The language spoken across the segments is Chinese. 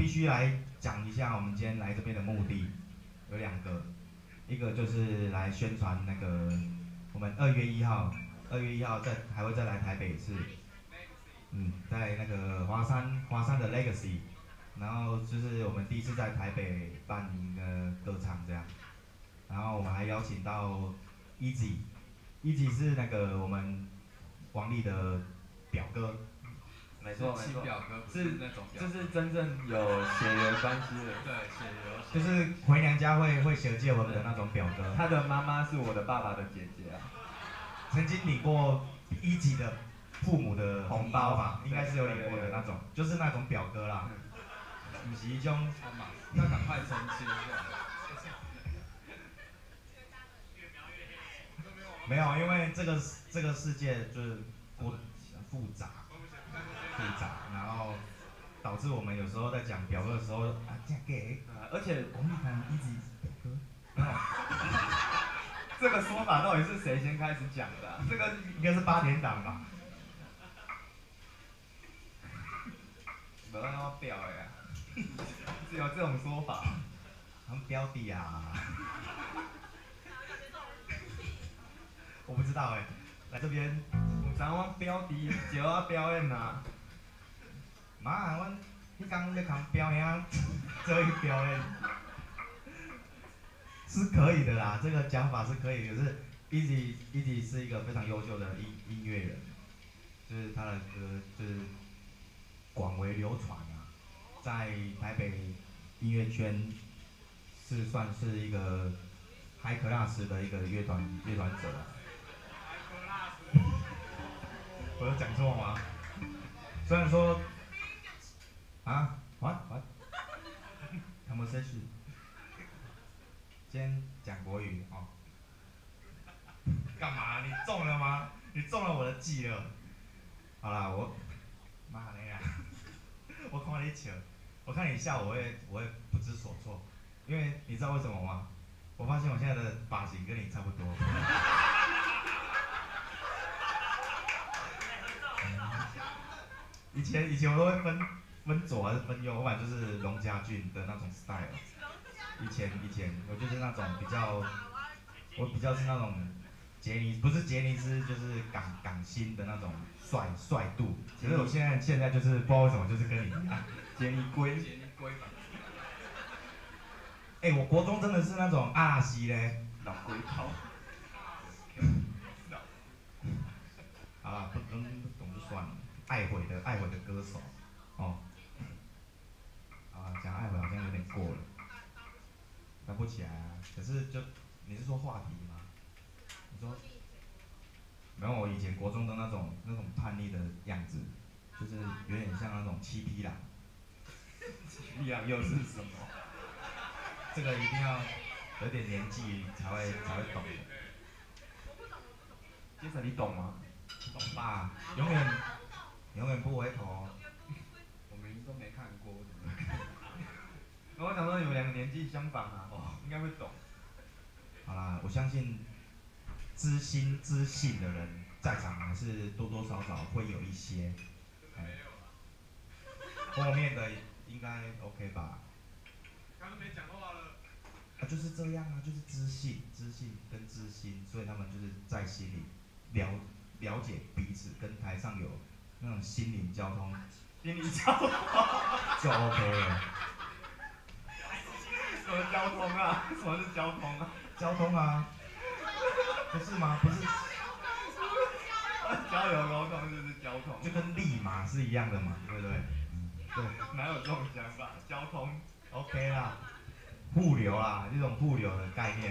必须来讲一下我们今天来这边的目的，有两个，一个就是来宣传那个我们2月1号还会再来台北一次，在那个华山的 Legacy， 然后就是我们第一次在台北办一个歌唱这样，然后我们还邀请到 Easy 是那个我们王力的表哥。 没错， 亲表哥不是那种表这是真正有血缘关系的。 对，血缘。 就是回娘家会学借文的那种表哥。 他的妈妈是我的爸爸的姐姐啊。 曾经领过1级的父母的红包吧，应该是有领过的那种，就是那种表哥啦。不是一种。 要赶快澄清一下。 没有，因为这个世界就是复杂，然后导致我们有时候在讲表哥的时候这样给， 而且我们谈1级表哥， 这个说法到底是谁先开始讲的啊？ 这个应该是8点档吧？ 没有那么表的呀，只有这种说法。 他们标的啊，我不知道哎，来这边， 咱我标的就要表演呐。 妈，我迄天要看表演，做一表演，是可以的啦，这个讲法是可以，可是 Easy 是一个非常优秀的音乐人，就是他的歌就是广为流传啊，在台北音乐圈算是一个 high class 的一个乐团者啊。我有讲错吗？虽然说what conversation， 今天讲国语哦。干嘛？你中了吗？你中了我的计了。好啦，妈的呀！我看你笑，我看你笑，我会不知所措，因为你知道为什么吗？我发现我现在的发型跟你差不多。以前我都会分左还是分右，我本来就是龙家俊的那种 style。以前我就是那种我比较是那种不是杰尼斯，就是港星的那种帅度。可是我现在就是不知道为什么，就是跟你一样， 杰尼龟吧。 我国中真的是那种阿拉西嘞， 老龟头。 好啦，不懂就算了。爱毁的歌手，哦。讲爱毁好像有点过了，想不起来啊。可是你是说话题吗？你说？没有，我以前国中的那种叛逆的样子，就是有点像那种七匹狼。 七匹狼又是什么？ 这个一定要有点年纪才会懂的。 杰森，你懂吗？ 懂吧？永远不回头。 我们都没看过。 我想说你们两个年纪相仿啊，应该会懂。 好啦，我相信知心知性的人在场还是多多少少会有一些。后面的应该 OK 吧？ 刚刚没讲话了。 就是这样啊，就是知性跟知心，所以他们就是在心里了解彼此，跟台上有那种心灵交通，就 OK 了。 什么交通啊？什么是交通啊？ 交通啊，不是吗？不是。 交流沟通就是交通， 就跟立马是一样的嘛，对不对？ 对，哪有这种想法？交通 ，OK 啦，互流啦，这种互流的概念。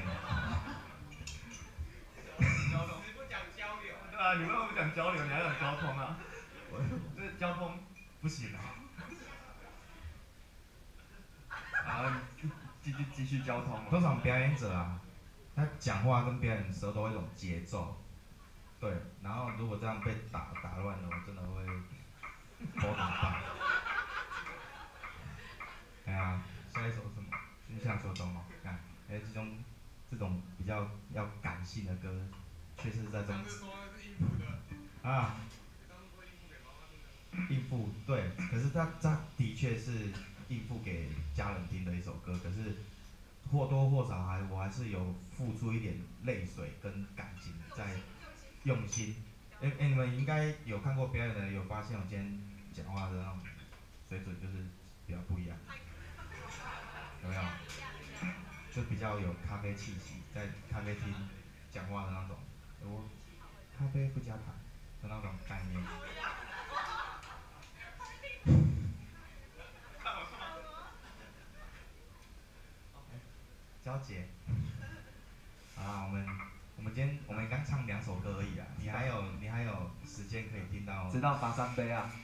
交通，你不讲交流？对啊，你为什么不讲交流？你还讲交通啊？这交通不行啊。 啊，继续交通。 通常表演者啊，他讲话跟表演的时候都会有一种节奏，对，然后如果这样被打乱了，我真的会头很大。哎呀，下一首什么？春夏秋冬哦，看，这种比较要感性的歌，确实在中。啊。应付对，可是他的确是应付给家人听的一首歌，可是或多或少我还是有付出一点泪水跟感情在用心。你们应该有看过表演的，有发现我今天讲话的那种水准就是比较不一样，有没有？就比较有咖啡气息，在咖啡厅讲话的那种，我咖啡不加糖的那种概念。交姐，好啦，我们今天我们刚唱2首歌而已啊，你还有时间可以听到。 知道罚3杯啊。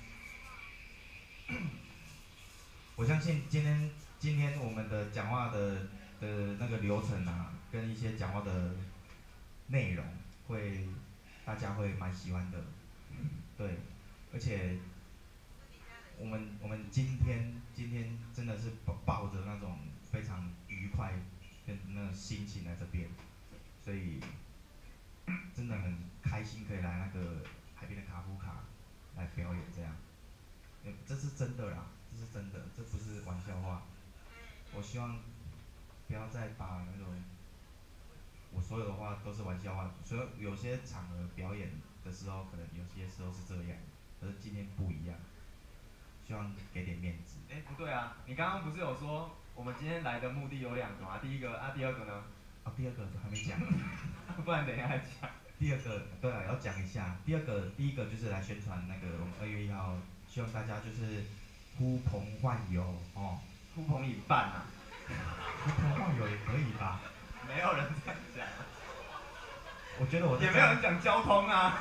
我相信今天我们的讲话的那个流程啊，跟一些讲话的内容大家会蛮喜欢的，对，而且我们今天真的是抱着那种非常愉快跟那种心情来这边，所以真的很开心可以来那个海边的卡夫卡来表演这样，这是真的啦，这是真的，这不是玩笑话。我希望不要再把那种我所有的话都是玩笑话，所以有些场合表演的时候，可能有些时候是这样，可是今天不一样，希望给点面子。 不对啊，你刚刚不是有说我们今天来的目的有2个吗？第一个啊，第二个呢？ 第二个还没讲， 不然等一下讲。 第二个对啊，要讲一下。第一个就是来宣传那个我们2月1号，希望大家就是呼朋唤友哦， 呼朋引伴啊。 呼朋唤友也可以吧？ 没有人这样讲。 我觉得也没有人讲交通啊。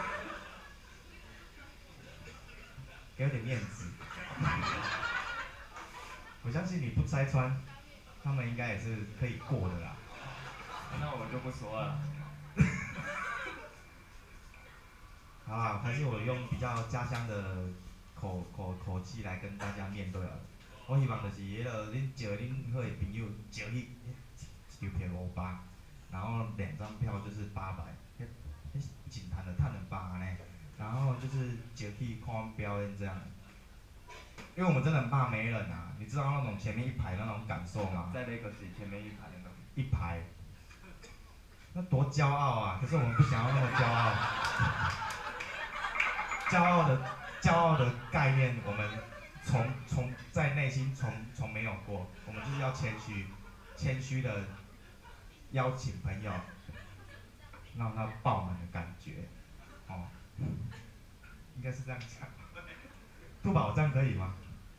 给我点面子。我相信你不拆穿，他们应该也是可以过的啦。 那我就不说了。 好啊，还是我用比较家乡的口气来跟大家面对啊。我希望就是恁招恁好的朋友招去一张票500，然后2张票就是800，迄真赚赚200呢。然后就是招去看表演这样。因为我们真的很怕没人啊，你知道那种前面一排那种感受吗？ 在Legacy前面一排那种。 一排，那多骄傲啊！可是我们不想要那么骄傲。骄傲的概念，我们从在内心从没有过，我们就是要谦虚的邀请朋友，让他爆满的感觉，哦，应该是这样讲。兔宝这样可以吗？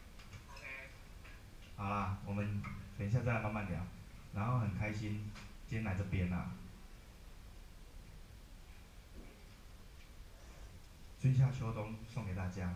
好啦，我们等一下再来慢慢聊，然后很开心今天来这边啊。春夏秋冬送给大家。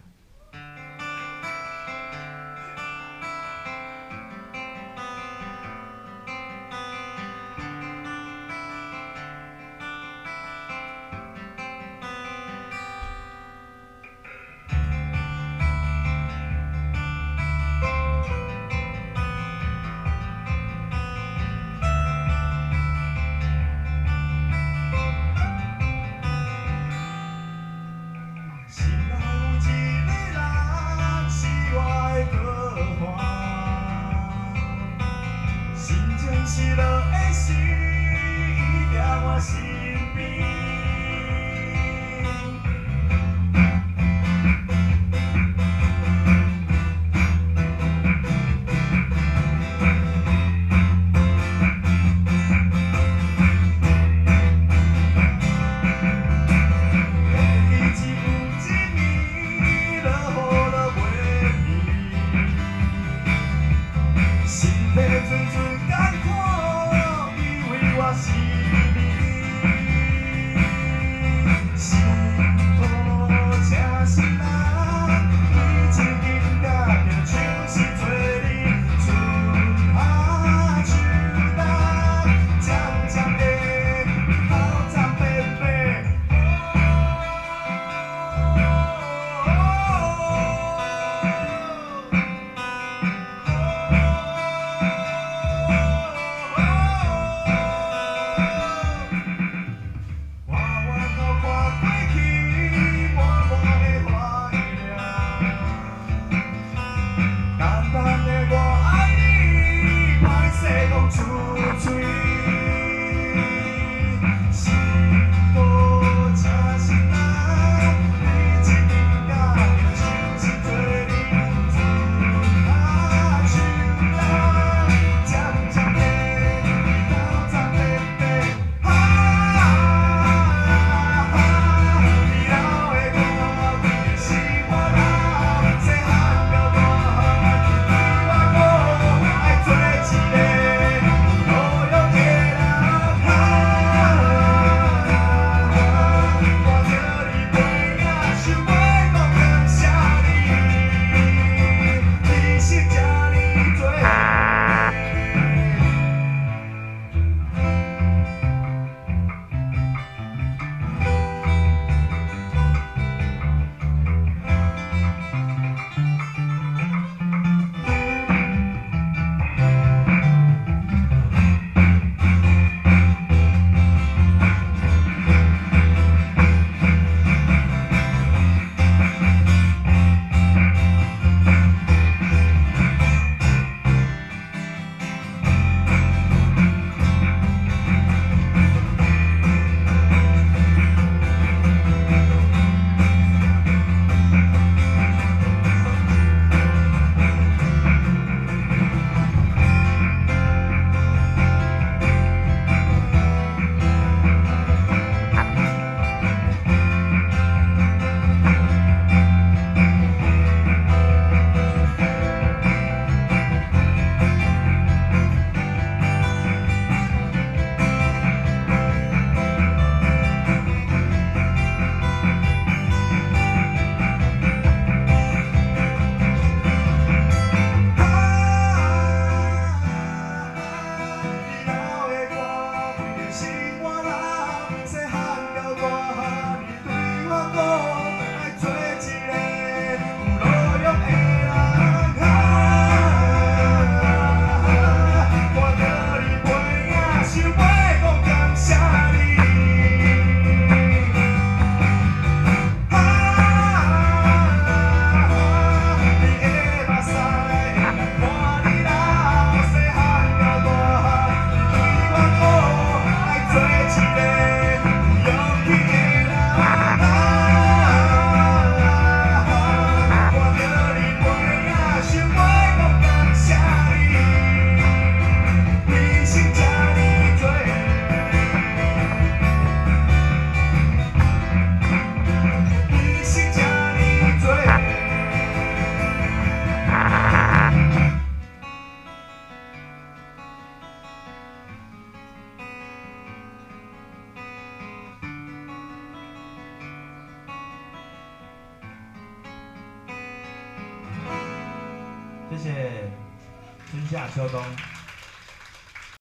谢谢春夏秋冬。